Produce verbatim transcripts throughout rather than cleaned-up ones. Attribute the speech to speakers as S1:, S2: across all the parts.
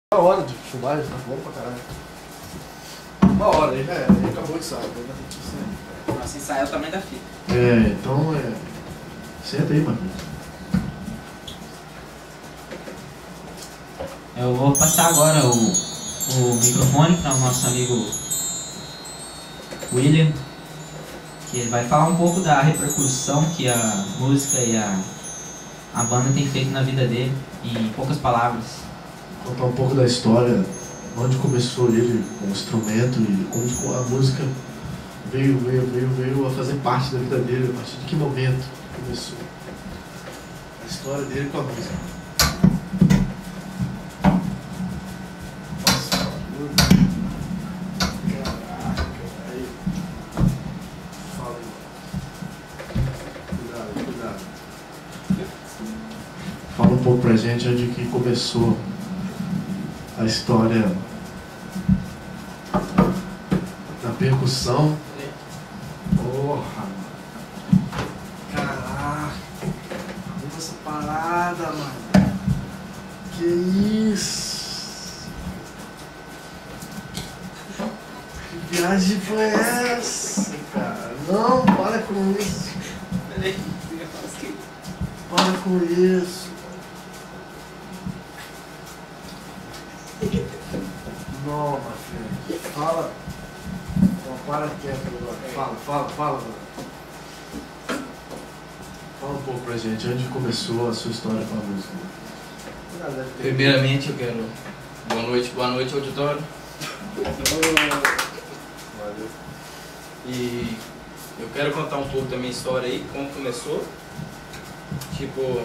S1: Uma hora de filmagem, tá bom pra caralho. Uma hora, aí já era, aí acabou de sair.
S2: Nossa, ensaio é o tamanho da fita.
S1: É, então é. Senta aí, mano.
S3: Eu vou passar agora o, o microfone para o nosso amigo William, que ele vai falar um pouco da repercussão que a música e a, a banda tem feito na vida dele, em poucas palavras.
S1: Contar um pouco da história, onde começou ele com o instrumento e como a música veio, veio, veio, veio a fazer parte da vida dele, a partir de que momento começou a história dele com a música. Nossa, caraca, aí. Fala aí, cuidado, cuidado. Fala um pouco pra gente onde que começou a história da percussão. Porra! Caraca! Olha essa parada, mano! Que isso? Que viagem foi essa, cara? Não, para com isso! Para com isso! Não, meu filho. Fala. Não, para quieto agora. Fala, fala, fala, mano. Fala um pouco pra gente, onde começou a sua história com a música?
S2: Primeiramente eu quero boa noite, boa noite auditório.
S1: Valeu.
S2: E eu quero contar um pouco da minha história aí, como começou. Tipo,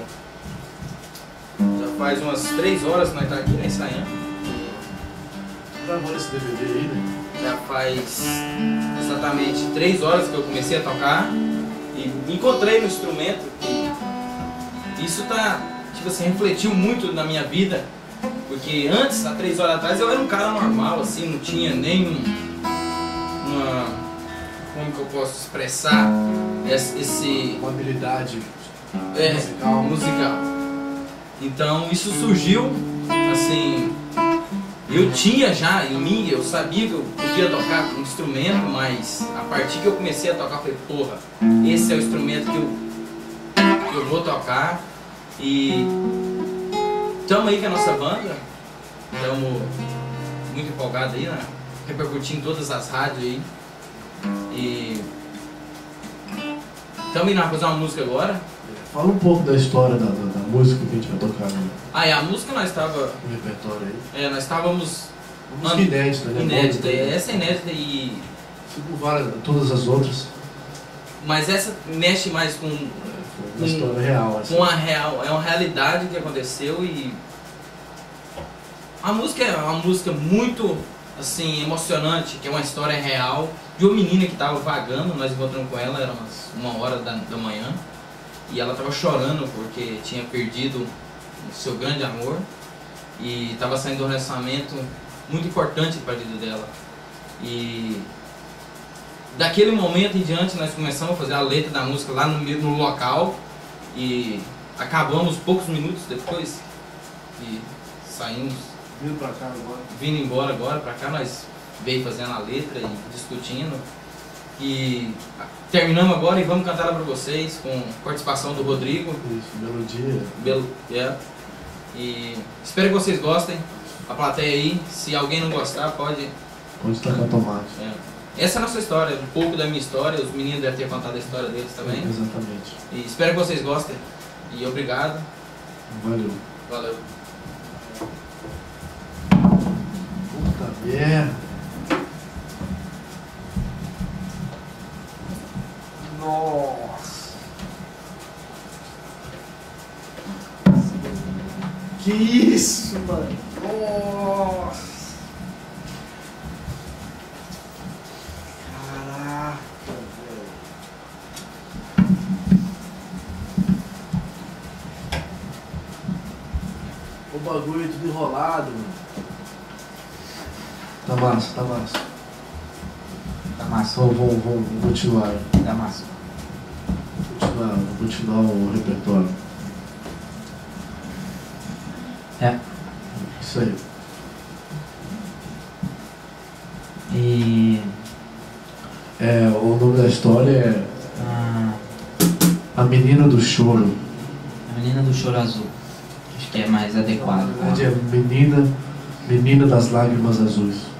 S2: já faz umas três horas que nós estamos aqui, né, ensaiando.
S1: Gravando esse D V D aí, né?
S2: Já faz exatamente três horas que eu comecei a tocar e me encontrei no instrumento. E isso tá, tipo assim, refletiu muito na minha vida, porque antes, há três horas atrás, eu era um cara normal, assim, não tinha nem uma, como que eu posso expressar esse,
S1: Uma habilidade
S2: é,
S1: musical.
S2: musical. Então isso surgiu, assim, eu tinha já em mim, eu sabia que eu podia tocar um instrumento, mas a partir que eu comecei a tocar, eu falei, porra, esse é o instrumento que eu, que eu vou tocar. E estamos aí com a nossa banda, estamos muito empolgados aí, né? Repercutindo em todas as rádios aí. E estamos indo fazer uma música agora.
S1: Fala um pouco da história da, da, da música que a gente vai tocar no,
S2: Ah, e a música nós estava,
S1: no repertório aí.
S2: é, nós estávamos
S1: Uma música inédita, né?
S2: inédita, essa é inédita e
S1: Tipo várias, todas as outras.
S2: mas essa mexe mais com
S1: Uma história real, assim.
S2: com a real, é uma realidade que aconteceu. E a música é uma música muito assim emocionante, que é uma história real de uma menina que estava vagando. Nós encontramos com ela, era umas uma hora da, da manhã, e ela estava chorando porque tinha perdido o seu grande amor e estava saindo de um relacionamento muito importante para a vida dela. E daquele momento em diante nós começamos a fazer a letra da música lá no, no local e acabamos poucos minutos depois e saímos,
S1: Vindo pra cá agora.
S2: vindo embora agora para cá. Nós veio fazendo a letra e discutindo e terminamos agora e vamos cantar ela para vocês com participação do Rodrigo.
S1: Isso, melodia.
S2: Belo, yeah. E espero que vocês gostem. A plateia aí, se alguém não gostar, pode.
S1: Pode tacar tomate.
S2: É. Essa é a nossa história, um pouco da minha história. Os meninos devem ter contado a história deles também.
S1: Exatamente.
S2: E espero que vocês gostem. E obrigado.
S1: Valeu.
S2: Valeu.
S1: Puta merda. Nossa. Que isso, mano? Nossa. Caraca, velho. O bagulho é tudo enrolado, mano. Tá massa, tá massa.
S3: Tá massa,
S1: Vamos, vamos, vamos continuar aí.
S3: tá massa.
S1: Continuar, continuar o repertório.
S3: É.
S1: Isso aí.
S3: E
S1: É, o nome da história é
S3: a,
S1: A Menina do Choro.
S3: a Menina do Choro Azul. Acho que é mais adequado.
S1: Na verdade é Menina, Menina das Lágrimas Azuis.